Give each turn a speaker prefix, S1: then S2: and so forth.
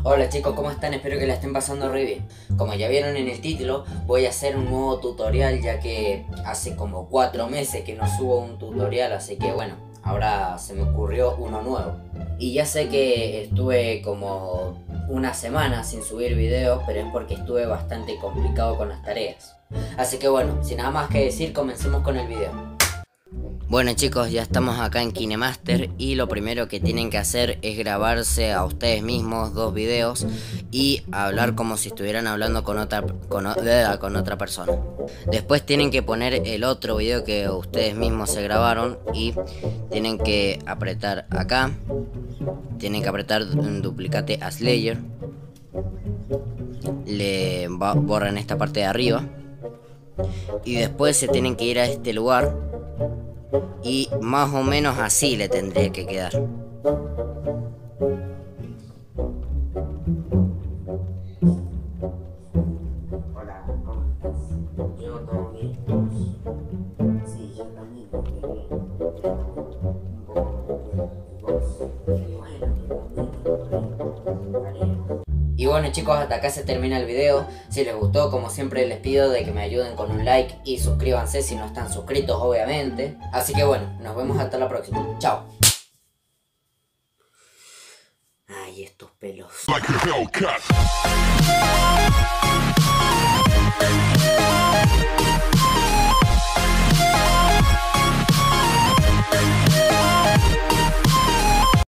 S1: Hola chicos, ¿cómo están? Espero que la estén pasando re bien. Como ya vieron en el título, voy a hacer un nuevo tutorial, ya que hace como 4 meses que no subo un tutorial, así que bueno, ahora se me ocurrió uno nuevo. Y ya sé que estuve como una semana sin subir videos, pero es porque estuve bastante complicado con las tareas. Así que bueno, sin nada más que decir, comencemos con el video. Bueno chicos, ya estamos acá en KineMaster y lo primero que tienen que hacer es grabarse a ustedes mismos 2 videos y hablar como si estuvieran hablando con otra persona. Después tienen que poner el otro video que ustedes mismos se grabaron y tienen que apretar acá, tienen que apretar duplicate as layer, borran esta parte de arriba y después se tienen que ir a este lugar. Y más o menos así le tendría que quedar. Hola, ¿cómo estás? Yo todo bien. Sí, yo también estoy bien. Un poco y bueno chicos, hasta acá se termina el video. Si les gustó, como siempre les pido de que me ayuden con un like y suscríbanse si no están suscritos, obviamente. Así que bueno, nos vemos hasta la próxima. Chao. Ay, estos pelos.